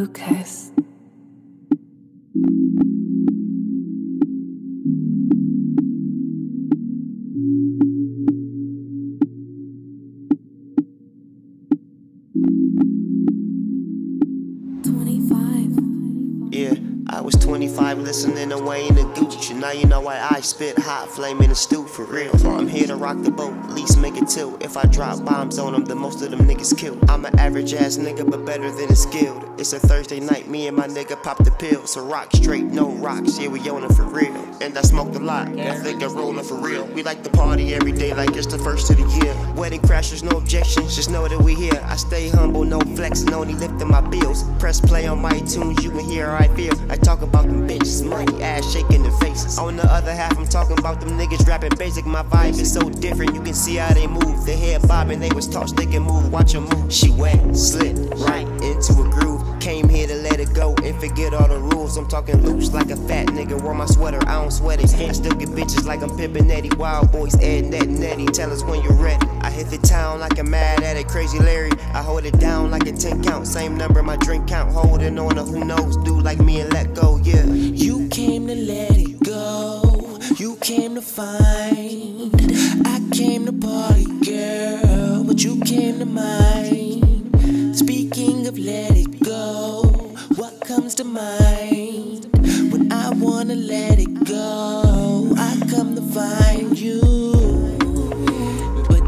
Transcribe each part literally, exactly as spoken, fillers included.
Lucas. Yeah, I was twenty-five listening to Wayne and Gucci. Now you know why I spit hot flame in the stew for real. I'm here to rock the boat, at least make it tilt. If I drop bombs on them, then most of them niggas kill. I'm an average ass nigga, but better than a skilled. It's a Thursday night, me and my nigga pop the pill. So rock straight, no rocks, yeah we on it for real. And I smoked a lot, I think I'm rolling for real. We like to party every day like it's the first of the year. Wedding crashers, no objections, just know that we here. I stay humble, no flexing, only lifting my bills. Press play on my tunes, you can hear how I feel. I talk about them bitches, money, ass shaking their faces. On the other half, I'm talking about them niggas rapping basic. My vibe is so different, you can see how they move. Their head bobbing, they was taught they can move, watch them move. She wet, slid right into a groove. Came here to let it go and forget all the rules. I'm talking loose like a fat nigga, wear my sweater, I don't sweat it. I still get bitches like I'm pimpin' Eddie. Wild boys, Ed, Ned, and Eddie. Tell us when you're ready. I hit the town like I'm mad at it, Crazy Larry. I hold it down like a ten count, same number my drink count. Holding on to who knows, dude like me and let go, yeah. You came to let it go, you came to find. I came to party, girl, but you came to mine. Speaking of let it go, what comes to mind? When I wanna let it go, I come to find you. But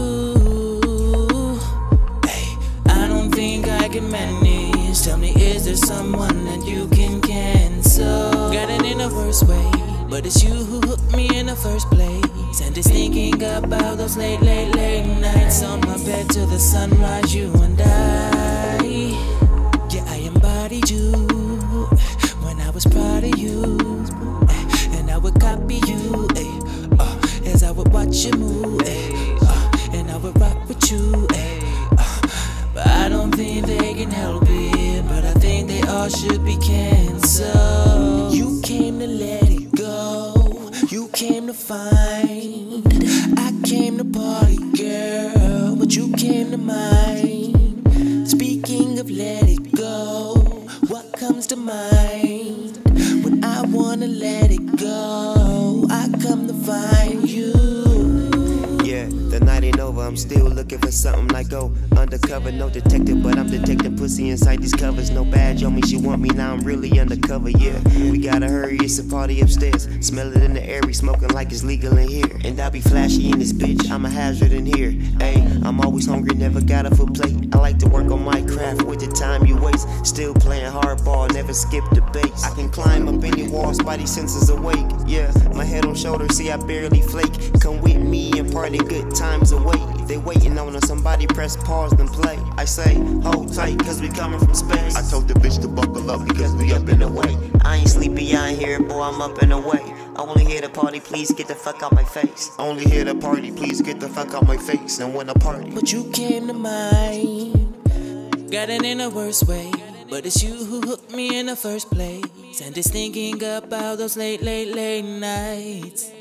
you, hey, I don't think I can manage. Tell me, is there someone that you can cancel? Got it in a worse way, but it's you who hooked me in the first place. And just thinking about those late, late, late nights on my bed till the sunrise, you and I. Yeah, I embodied you when I was proud of you, and I would copy you uh, as I would watch you move, uh, and I would rock with you. Uh, but I don't think they can help it, but I think they all should be canceled. You came to let it go, you came to find. I came to party, girl, but you came to mine. Speaking of let it go, what comes to mind? When I wanna let it go, I come to find you. Yeah, the night ain't over, I'm still looking for something like go undercover, no detective, but I'm detecting pussy inside these covers. No badge on me, she want me, now I'm really undercover, yeah. We gotta hurry, it's a party upstairs. Smell it in the air, we smoking like it's legal in here. And I be flashy in this bitch, I'm a hazard in here. Ayy, I'm always hungry, never got a full plate. I like to work on my craft with the time you waste. Still playing hardball, never skip the base. I can climb up any wall, spidey senses awake. Yeah, my head on shoulder, see I barely flake. Come with me and party, good times away. If they waiting on us, somebody press pause then play. I say, hold tight, cause we coming from space. I told the bitch to buckle up because we up in the way. I ain't sleepy, I ain't here, boy, I'm up and away. I only here to party, please get the fuck out my face. Only here to party, please get the fuck out my face and win a party. But you came to mine, got it in a worse way, but it's you who hooked me in the first place. And just thinking about those late, late, late nights